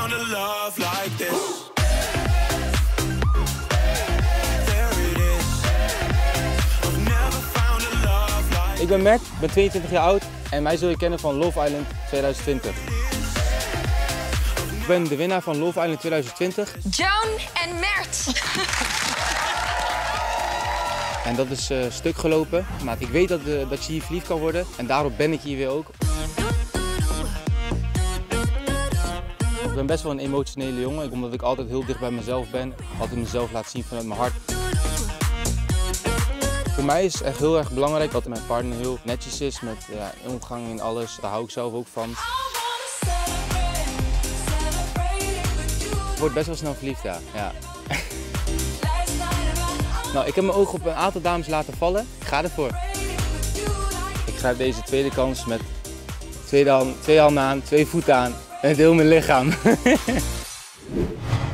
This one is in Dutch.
found a love like this. Ik ben Mert, ben 22 jaar oud en mij zul je kennen van Love Island 2020. Ik ben de winnaar van Love Island 2020. Joan en Mert. En dat is stuk gelopen, maar ik weet dat je hier verliefd kan worden en daarom ben ik hier weer ook. Ik ben best wel een emotionele jongen, omdat ik altijd heel dicht bij mezelf ben. Altijd mezelf laat zien vanuit mijn hart. Voor mij is het echt heel erg belangrijk dat mijn partner heel netjes is met omgang in alles. Daar hou ik zelf ook van. Ik word best wel snel verliefd, ja. Nou, ik heb mijn ogen op een aantal dames laten vallen. Ik ga ervoor. Ik grijp deze tweede kans met twee handen aan, 2 voeten aan en heel mijn lichaam.